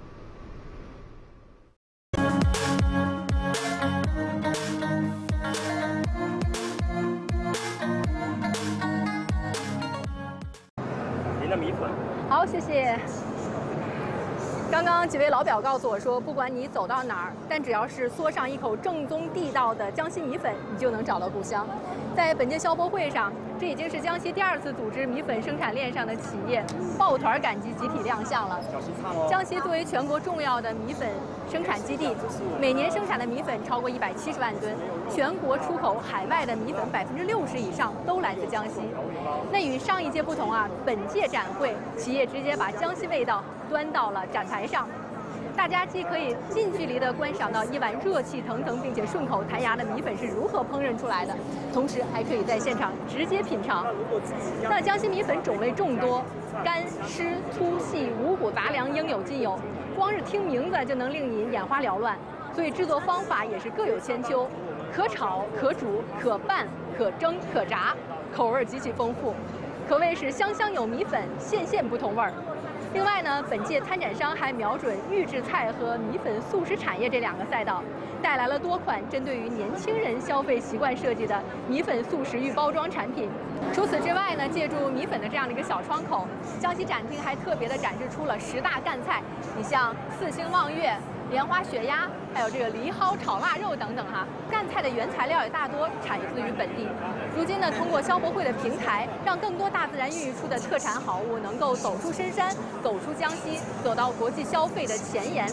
您的米粉。 好，谢谢。刚刚几位老表告诉我说，不管你走到哪儿，但只要是嗦上一口正宗地道的江西米粉，你就能找到故乡。在本届消博会上，这已经是江西第二次组织米粉生产链上的企业抱团赶集集体亮相了。江西作为全国重要的米粉生产基地，每年生产的米粉超过一百七十万吨，全国出口海外的米粉百分之六十以上都来自江西。那与上一届不同啊，本届展会企业直接把江西味道端到了展台上，大家既可以近距离地观赏到一碗热气腾腾并且顺口弹牙的米粉是如何烹饪出来的，同时还可以在现场直接品尝。那江西米粉种类众多，干、湿、粗、细、五谷杂粮应有尽有，光是听名字就能令你眼花缭乱，所以制作方法也是各有千秋，可炒、可煮、可拌、可蒸、可炸，口味极其丰富，可谓是香香有米粉，现现不同味儿。另外呢，本届参展商还瞄准预制菜和米粉速食产业这两个赛道，带来了多款针对于年轻人消费习惯设计的米粉速食预包装产品。除此之外呢，借助米粉的这样的一个小窗口，江西展厅还特别的展示出了十大干菜，你像四星望月、莲花血鸭，还有这个梨蒿炒腊肉等等哈。干菜的原材料也大多产自于本地。如今呢，通过消博会的平台，让更多大自然孕育出的特产好物能够走出深山，走出江西，走到国际消费的前沿。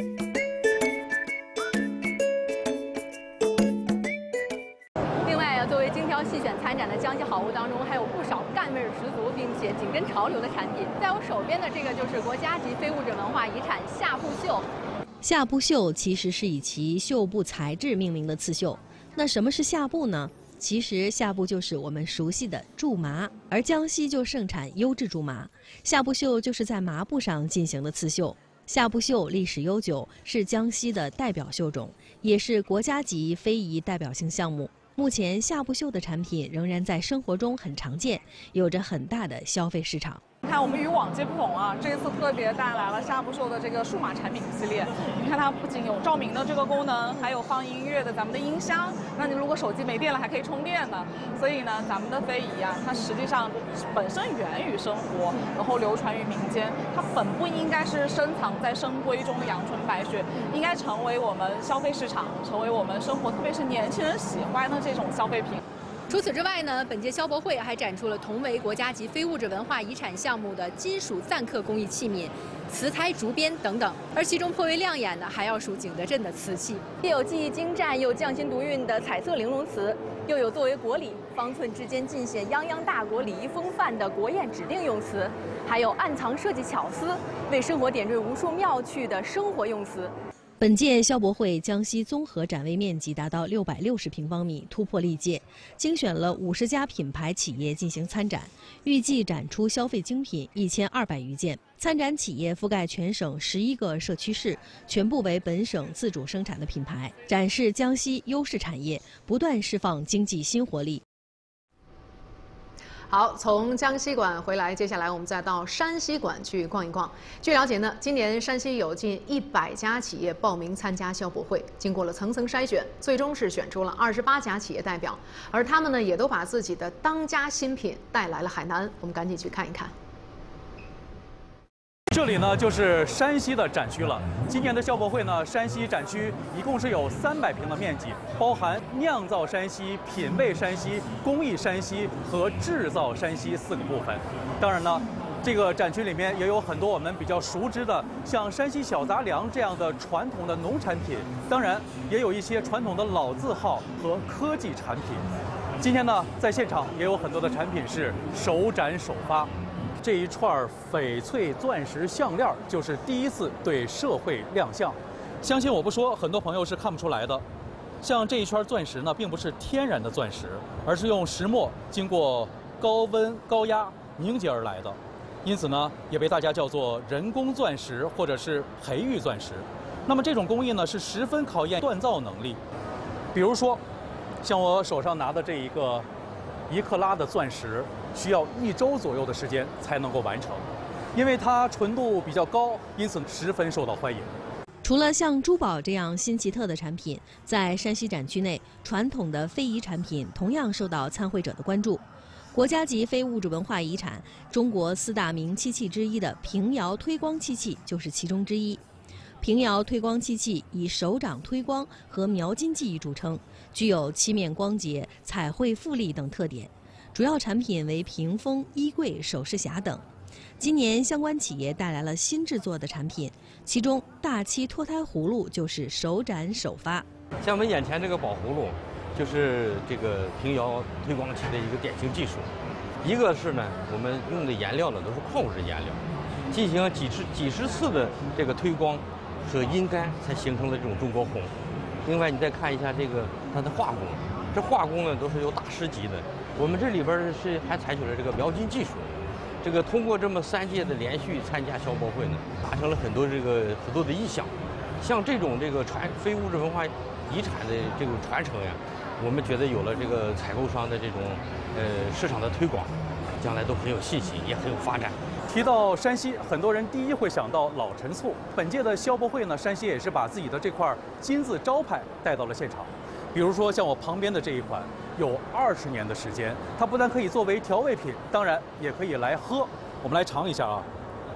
另外啊，作为精挑细选参展的江西好物当中，还有不少赣味十足并且紧跟潮流的产品。在我手边的这个就是国家级非物质文化遗产夏布绣。 夏布绣其实是以其绣布材质命名的刺绣。那什么是夏布呢？其实夏布就是我们熟悉的苎麻，而江西就盛产优质苎麻。夏布绣就是在麻布上进行的刺绣。夏布绣历史悠久，是江西的代表绣种，也是国家级非遗代表性项目。目前夏布绣的产品仍然在生活中很常见，有着很大的消费市场。 看我们与往届不同啊，这一次特别带来了夏布绣的这个数码产品系列。你看它不仅有照明的这个功能，还有放音乐的咱们的音箱。那你如果手机没电了，还可以充电的。所以呢，咱们的非遗啊，它实际上本身源于生活，然后流传于民间。它本不应该是深藏在深闺中的阳春白雪，应该成为我们消费市场，成为我们生活，特别是年轻人喜欢的这种消费品。 除此之外呢，本届消博会还展出了同为国家级非物质文化遗产项目的金属錾刻工艺器皿、瓷胎竹编等等，而其中颇为亮眼的还要数景德镇的瓷器，既有技艺精湛又匠心独运的彩色玲珑瓷，又有作为国礼方寸之间尽显泱泱大国礼仪风范的国宴指定用词，还有暗藏设计巧思，为生活点缀无数妙趣的生活用词。 本届消博会江西综合展位面积达到六百六十平方米，突破历届，精选了五十家品牌企业进行参展，预计展出消费精品一千二百余件。参展企业覆盖全省十一个社区市，全部为本省自主生产的品牌，展示江西优势产业，不断释放经济新活力。 好，从江西馆回来，接下来我们再到山西馆去逛一逛。据了解呢，今年山西有近一百家企业报名参加消博会，经过了层层筛选，最终是选出了二十八家企业代表，而他们呢，也都把自己的当家新品带来了海南。我们赶紧去看一看。 这里呢就是山西的展区了。今年的校博会呢，山西展区一共是有三百平的面积，包含酿造山西、品味山西、工艺山西和制造山西四个部分。当然呢，这个展区里面也有很多我们比较熟知的，像山西小杂粮这样的传统的农产品，当然也有一些传统的老字号和科技产品。今天呢，在现场也有很多的产品是首展首发。这一串翡翠钻石项链就是第一次对社会亮相，相信我不说，很多朋友是看不出来的。像这一圈钻石呢，并不是天然的钻石，而是用石墨经过高温高压凝结而来的，因此呢，也被大家叫做人工钻石或者是培育钻石。那么这种工艺呢，是十分考验锻造能力。比如说，像我手上拿的这一个一克拉的钻石，需要一周左右的时间才能够完成，因为它纯度比较高，因此十分受到欢迎。 除了像珠宝这样新奇特的产品，在山西展区内，传统的非遗产品同样受到参会者的关注。国家级非物质文化遗产、中国四大名漆器之一的平遥推光漆器就是其中之一。平遥推光漆器以手掌推光和描金技艺著称，具有漆面光洁、彩绘复丽等特点。主要产品为屏风、衣柜、首饰匣等。今年相关企业带来了新制作的产品，其中大漆脱胎葫芦就是首展首发。 像我们眼前这个宝葫芦，就是这个平遥推光漆的一个典型技术。一个是呢，我们用的颜料呢都是矿物质颜料，进行几十几十次的这个推光和阴干，才形成了这种中国红。另外，你再看一下这个它的画工，这画工呢都是有大师级的。我们这里边是还采取了这个描金技术，这个通过这么三届的连续参加校博会呢，达成了很多这个很多的意向。像这种这个传非物质文化遗产的这种传承呀，我们觉得有了这个采购商的这种呃市场的推广，将来都很有信心，也很有发展。 提到山西，很多人第一会想到老陈醋。本届的校博会呢，山西也是把自己的这块金字招牌带到了现场。比如说像我旁边的这一款，有二十年的时间，它不但可以作为调味品，当然也可以来喝。我们来尝一下啊。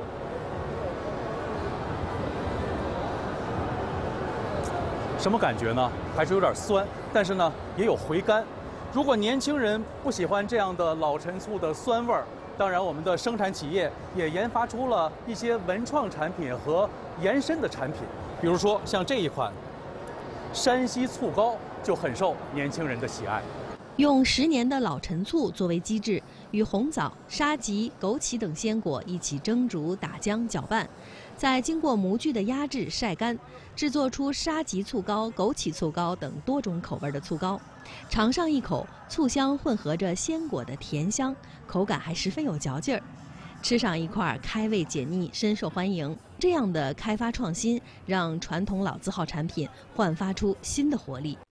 什么感觉呢？还是有点酸，但是呢也有回甘。如果年轻人不喜欢这样的老陈醋的酸味儿，当然我们的生产企业也研发出了一些文创产品和延伸的产品，比如说像这一款山西醋膏就很受年轻人的喜爱。 用十年的老陈醋作为基质，与红枣、沙棘、枸杞等鲜果一起蒸煮、打浆、搅拌，再经过模具的压制、晒干，制作出沙棘醋膏、枸杞醋膏等多种口味的醋膏。尝上一口，醋香混合着鲜果的甜香，口感还十分有嚼劲儿。吃上一块，开胃解腻，深受欢迎。这样的开发创新，让传统老字号产品焕发出新的活力。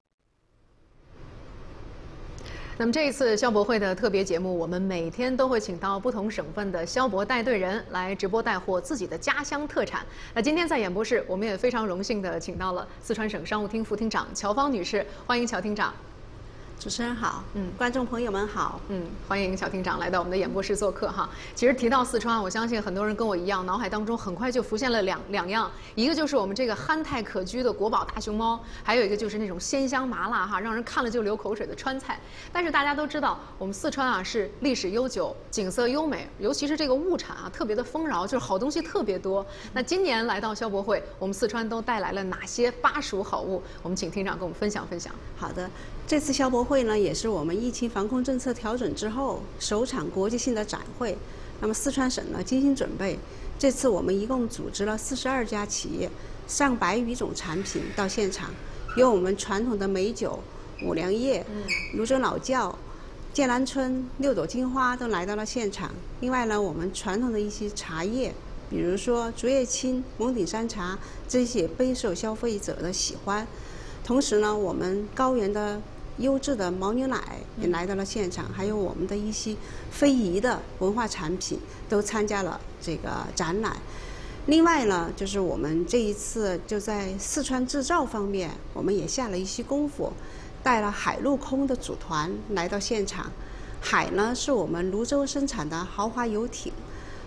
那么这一次校博会的特别节目，我们每天都会请到不同省份的校博带队人来直播带货自己的家乡特产。那今天在演播室，我们也非常荣幸的请到了四川省商务厅副厅长乔芳女士，欢迎乔厅长。 主持人好，嗯，观众朋友们好， 嗯，欢迎小厅长来到我们的演播室做客哈。其实提到四川，我相信很多人跟我一样，脑海当中很快就浮现了两两样，一个就是我们这个憨态可掬的国宝大熊猫，还有一个就是那种鲜香麻辣哈，让人看了就流口水的川菜。但是大家都知道，我们四川啊是历史悠久、景色优美，尤其是这个物产啊特别的丰饶，就是好东西特别多。那今年来到校博会，我们四川都带来了哪些巴蜀好物？我们请厅长跟我们分享分享。 好的。这次校博会呢，也是我们疫情防控政策调整之后首场国际性的展会。那么四川省呢精心准备，这次我们一共组织了四十二家企业，上百余种产品到现场，有我们传统的美酒、五粮液、泸州老窖、剑兰春、六朵金花都来到了现场。另外呢，我们传统的一些茶叶，比如说竹叶青、蒙顶山茶，这些备受消费者的喜欢。同时呢，我们高原的优质的牦牛奶也来到了现场，还有我们的一些非遗的文化产品都参加了这个展览。另外呢，就是我们这一次就在四川制造方面，我们也下了一些功夫，带了海陆空的组团来到现场。海呢是我们泸州生产的豪华游艇，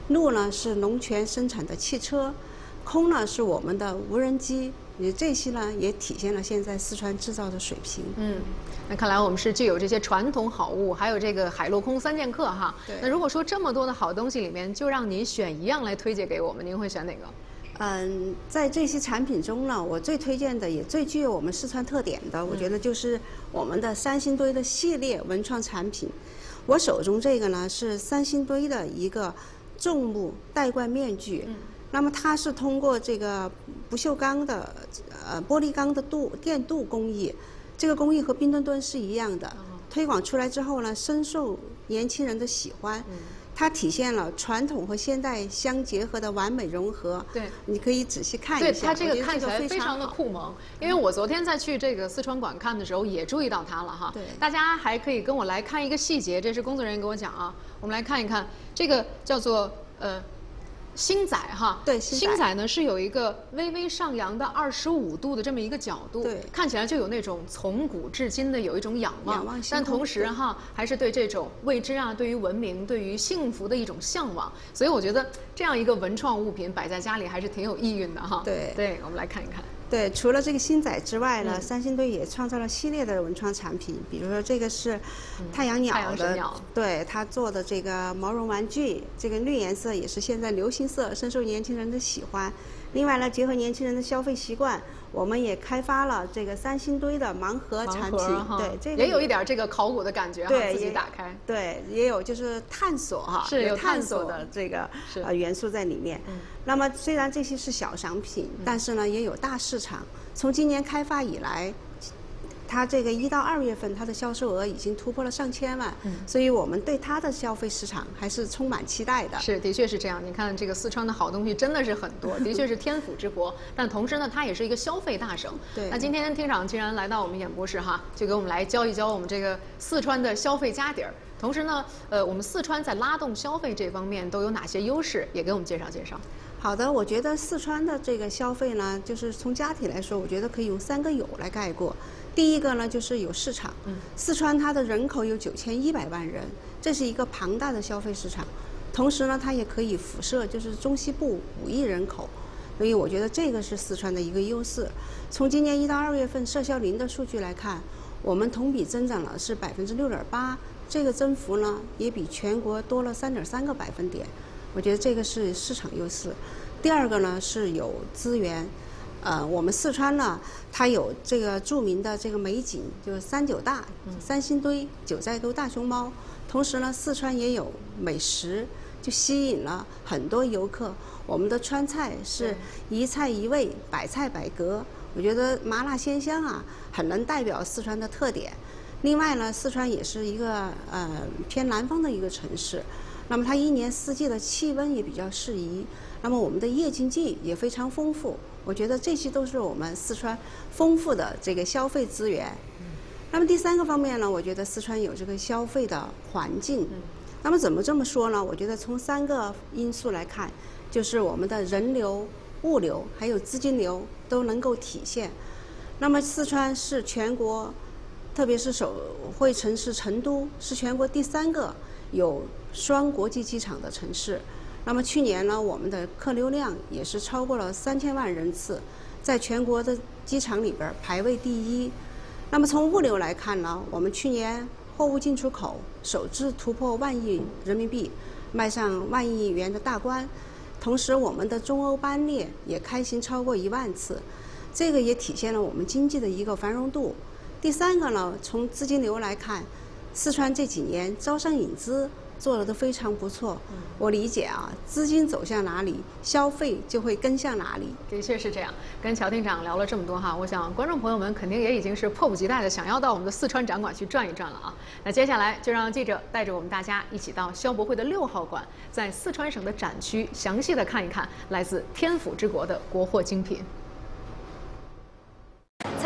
陆呢是龙泉生产的汽车，空呢是我们的无人机。也这些呢也体现了现在四川制造的水平。 嗯，那看来我们是具有这些传统好物，还有这个海陆空三剑客哈。 对。 那如果说这么多的好东西里面，就让您选一样来推荐给我们，您会选哪个？ 嗯，在这些产品中呢，我最推荐的也最具有我们四川特点的，我觉得就是我们的三星堆的系列文创产品。我手中这个呢是三星堆的一个重木带冠面具。嗯。那么它是通过这个不锈钢的呃玻璃钢的镀电镀工艺，这个工艺和冰墩墩是一样的。推广出来之后呢，深受年轻人的喜欢。它体现了传统和现代相结合的完美融合。 对， 你可以仔细看一下。 对，它这个看起来非常的好酷萌。因为我昨天在去这个四川馆看的时候，也注意到它了哈。 对， 大家还可以跟我来看一个细节，这是工作人员给我讲啊。我们来看一看，这个叫做呃。星仔哈， 对， 星仔呢是有一个微微上扬的二十五度的这么一个角度， 对， 看起来就有那种从古至今的有一种仰望， 仰望但同时哈还是对这种未知啊、对于文明、对于幸福的一种向往。所以我觉得这样一个文创物品摆在家里还是挺有意蕴的哈。 对， 对，我们来看一看。 对，除了这个星仔之外呢， 嗯、 三星堆也创造了系列的文创产品，比如说这个是太阳鸟的， 嗯、太阳神鸟对它做的这个毛绒玩具，这个绿颜色也是现在流行色，深受年轻人的喜欢。另外呢，结合年轻人的消费习惯，我们也开发了这个三星堆的盲盒产品，对，这个也有一点这个考古的感觉哈， 对， 自己打开， 对，也有就是探索哈， 是有探索的这个呃元素在里面。嗯，那么虽然这些是小商品，嗯、但是呢也有大市场。从今年开发以来，它这个一到二月份，它的销售额已经突破了上千万，嗯，所以我们对它的消费市场还是充满期待的。 是，的确是这样。你看这个四川的好东西真的是很多，的确是天府之国，但同时呢，它也是一个消费大省。 对。 那今天厅长既然来到我们演播室哈，就给我们来教一教我们这个四川的消费家底儿。同时呢，呃，我们四川在拉动消费这方面都有哪些优势，也给我们介绍介绍。 好的，我觉得四川的这个消费呢，就是从家庭来说，我觉得可以用三个有来概括。第一个呢，就是有市场。嗯，四川它的人口有九千一百万人，这是一个庞大的消费市场。同时呢，它也可以辐射就是中西部五亿人口，所以我觉得这个是四川的一个优势。从今年一到二月份社销零的数据来看，我们同比增长了是百分之六点八，这个增幅呢也比全国多了三点三个百分点。我觉得这个是市场优势。第二个呢是有资源，呃，我们四川呢，它有这个著名的这个美景，就是三九大、三星堆、九寨沟大熊猫。同时呢，四川也有美食，就吸引了很多游客。我们的川菜是一菜一味，百菜百格。我觉得麻辣鲜香啊，很能代表四川的特点。另外呢，四川也是一个呃偏南方的一个城市。那么它一年四季的气温也比较适宜，那么我们的夜经济也非常丰富，我觉得这些都是我们四川丰富的这个消费资源。那么第三个方面呢，我觉得四川有这个消费的环境。那么怎么这么说呢？我觉得从三个因素来看，就是我们的人流、物流还有资金流都能够体现。那么四川是全国，特别是首会城市成都，是全国第三个有双国际机场的城市。那么去年呢，我们的客流量也是超过了三千万人次，在全国的机场里边排位第一。那么从物流来看呢，我们去年货物进出口首次突破万亿人民币，迈上万亿元的大关。同时，我们的中欧班列也开行超过一万次，这个也体现了我们经济的一个繁荣度。第三个呢，从资金流来看，四川这几年招商引资做的都非常不错。嗯、我理解啊，资金走向哪里，消费就会跟向哪里。 的确是这样。跟乔厅长聊了这么多哈，我想观众朋友们肯定也已经是迫不及待的想要到我们的四川展馆去转一转了啊。那接下来就让记者带着我们大家一起到消博会的六号馆，在四川省的展区详细的看一看来自天府之国的国货精品。 残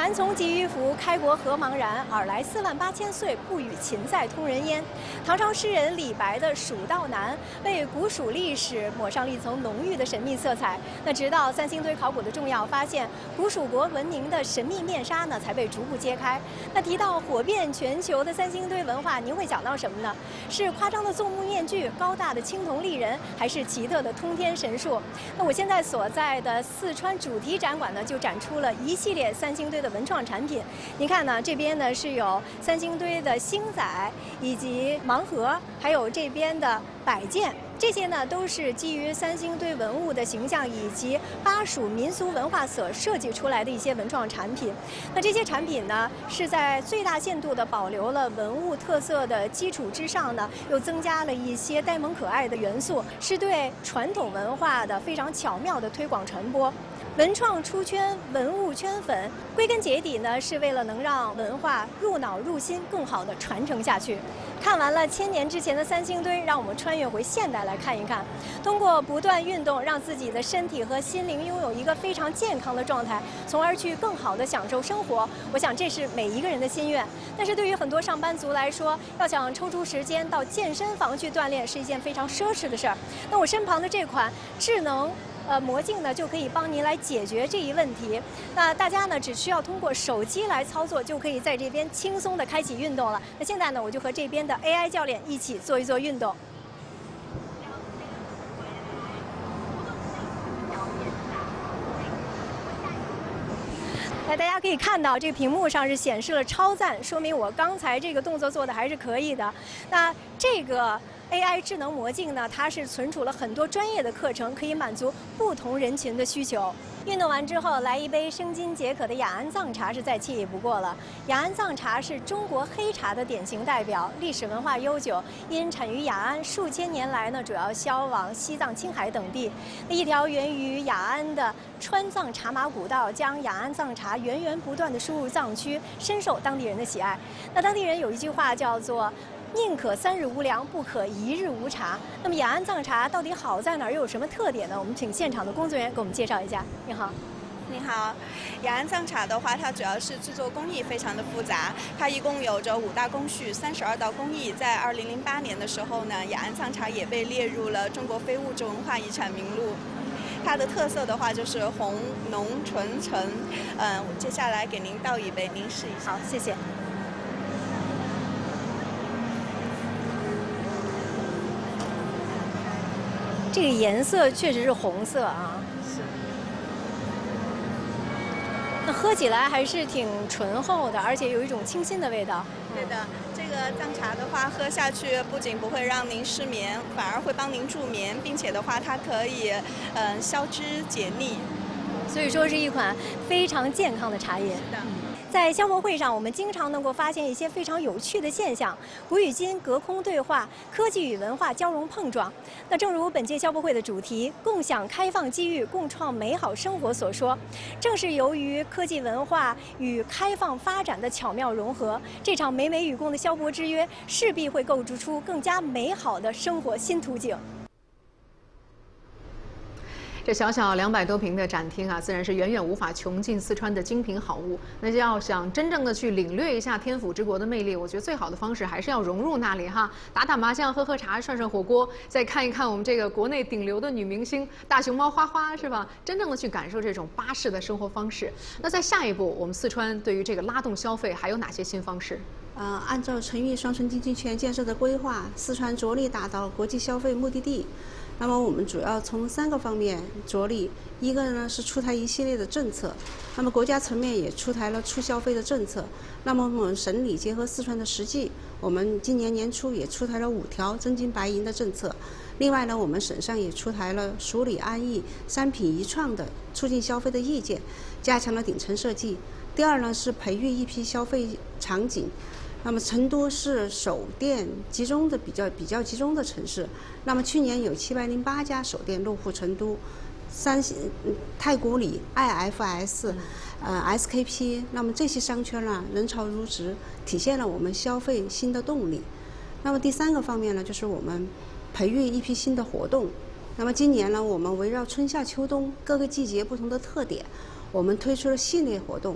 南从即于福，开国何茫然，尔来四万八千岁，不与秦塞通人烟。唐朝诗人李白的《蜀道难》为古蜀历史抹上了一层浓郁的神秘色彩。那直到三星堆考古的重要发现，古蜀国文明的神秘面纱呢才被逐步揭开。那提到火遍全球的三星堆文化，您会想到什么呢？是夸张的纵目面具、高大的青铜立人，还是奇特的通天神树？那我现在所在的四川主题展馆呢，就展出了一系列三星堆的文创产品。您看呢，这边呢是有三星堆的星仔，以及盲盒，还有这边的摆件。这些呢都是基于三星堆文物的形象以及巴蜀民俗文化所设计出来的一些文创产品。那这些产品呢是在最大限度地保留了文物特色的基础之上呢，又增加了一些呆萌可爱的元素，是对传统文化的非常巧妙的推广传播。文创出圈，文物圈粉，归根结底呢，是为了能让文化入脑入心，更好的传承下去。看完了千年之前的三星堆，让我们穿越回现代来看一看。通过不断运动，让自己的身体和心灵拥有一个非常健康的状态，从而去更好的享受生活。我想这是每一个人的心愿。但是对于很多上班族来说，要想抽出时间到健身房去锻炼，是一件非常奢侈的事儿。那我身旁的这款智能呃，魔镜呢就可以帮您来解决这一问题。那大家呢只需要通过手机来操作，就可以在这边轻松的开启运动了。那现在呢，我就和这边的 A I 教练一起做一做运动。来，大家可以看到这个屏幕上是显示了超赞，说明我刚才这个动作做的还是可以的。那这个A I 智能魔镜呢，它是存储了很多专业的课程，可以满足不同人群的需求。运动完之后，来一杯生津解渴的雅安藏茶是再惬意不过了。雅安藏茶是中国黑茶的典型代表，历史文化悠久，因产于雅安，数千年来呢，主要销往西藏、青海等地。那一条源于雅安的川藏茶马古道，将雅安藏茶源源不断地输入藏区，深受当地人的喜爱。那当地人有一句话叫做宁可三日无粮，不可一日无茶。那么雅安藏茶到底好在哪儿，又有什么特点呢？我们请现场的工作人员给我们介绍一下。你好。 你好，雅安藏茶的话，它主要是制作工艺非常的复杂，它一共有着五大工序、三十二道工艺。在二零零八年的时候呢，雅安藏茶也被列入了中国非物质文化遗产名录。它的特色的话就是红、浓、纯、沉。嗯，我接下来给您倒一杯，您试一下。 好，谢谢。这个颜色确实是红色啊。是。那喝起来还是挺醇厚的，而且有一种清新的味道。 对的，这个藏茶的话，喝下去不仅不会让您失眠，反而会帮您助眠，并且的话，它可以嗯、呃、消脂解腻。 所以说是一款非常健康的茶饮。 是的。 在消博会上，我们经常能够发现一些非常有趣的现象：古与今隔空对话，科技与文化交融碰撞。那正如本届消博会的主题“共享开放机遇，共创美好生活”所说，正是由于科技文化与开放发展的巧妙融合，这场美美与共的消博之约势必会构筑出更加美好的生活新图景。 这小小两百多平的展厅啊，自然是远远无法穷尽四川的精品好物。那就要想真正的去领略一下天府之国的魅力，我觉得最好的方式还是要融入那里哈，打打麻将、喝喝茶、涮涮火锅，再看一看我们这个国内顶流的女明星大熊猫花花，是吧？真正的去感受这种巴适的生活方式。那在下一步，我们四川对于这个拉动消费还有哪些新方式？ 呃，按照成渝双城经济圈建设的规划，四川着力打造国际消费目的地。那么我们主要从三个方面着力，一个呢是出台一系列的政策，那么国家层面也出台了促消费的政策。那么我们省里结合四川的实际，我们今年年初也出台了五条真金白银的政策。另外呢，我们省上也出台了署理安逸、三品一创的促进消费的意见，加强了顶层设计。第二呢是培育一批消费场景。那么成都是首店集中的比较比较集中的城市，那么去年有七百零八家首店落户成都，三太古里、I F S、呃 S K P， 那么这些商圈呢人潮如织，体现了我们消费新的动力。那么第三个方面呢，就是我们培育一批新的活动。那么今年呢，我们围绕春夏秋冬各个季节不同的特点，我们推出了系列活动。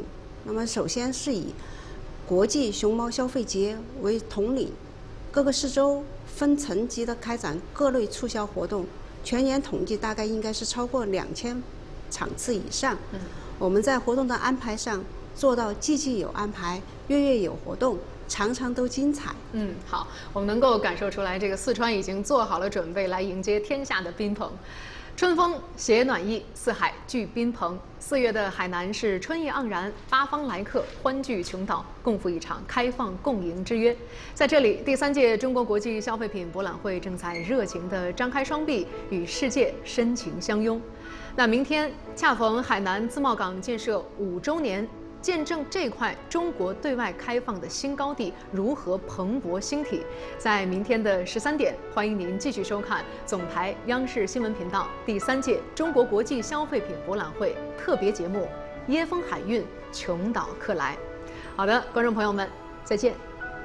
那么首先是以国际熊猫消费节为统领，各个市州分层级的开展各类促销活动，全年统计大概应该是超过两千场次以上。嗯，我们在活动的安排上做到季季有安排，月月有活动，常常都精彩。 嗯，好，我们能够感受出来，这个四川已经做好了准备来迎接天下的宾朋。春风携暖意，四海聚宾朋。四月的海南是春意盎然，八方来客欢聚琼岛，共赴一场开放共赢之约。在这里，第三届中国国际消费品博览会正在热情地张开双臂，与世界深情相拥。那明天恰逢海南自贸港建设五周年，见证这块中国对外开放的新高地如何蓬勃兴起。在明天的十三点，欢迎您继续收看总台央视新闻频道第三届中国国际消费品博览会特别节目《椰风海韵，琼岛客来》。好的，观众朋友们，再见。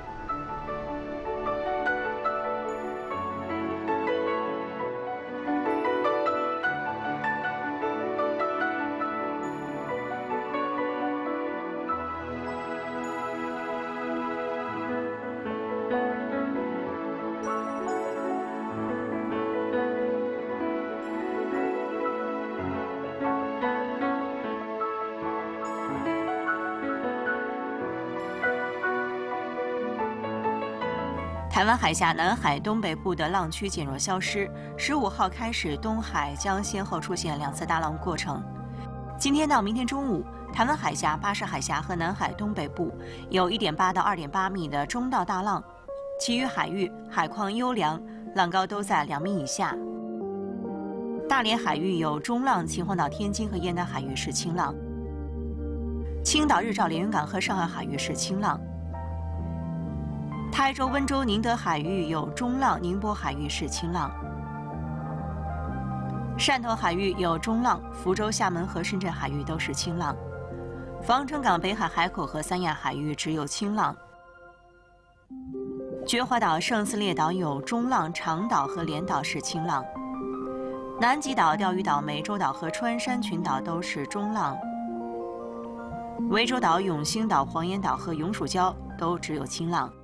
台湾海峡南海东北部的浪区减弱消失，十五号开始，东海将先后出现两次大浪过程。今天到明天中午，台湾海峡、巴士海峡和南海东北部有一点八到二点八米的中到大浪，其余海域海况优良，浪高都在两米以下。大连海域有中浪，秦皇岛、天津和燕南海域是轻浪。青岛、日照、连云港和上海海域是轻浪。台州、温州、宁德海域有中浪，宁波海域是轻浪。汕头海域有中浪，福州、厦门和深圳海域都是轻浪。防城港、北海海口和三亚海域只有轻浪。觉华岛、圣斯列岛有中浪，长岛和连岛是轻浪。南极岛、钓鱼岛、湄洲岛和穿山群岛都是中浪。涠洲岛、永兴岛、黄岩岛和永暑礁都只有轻浪。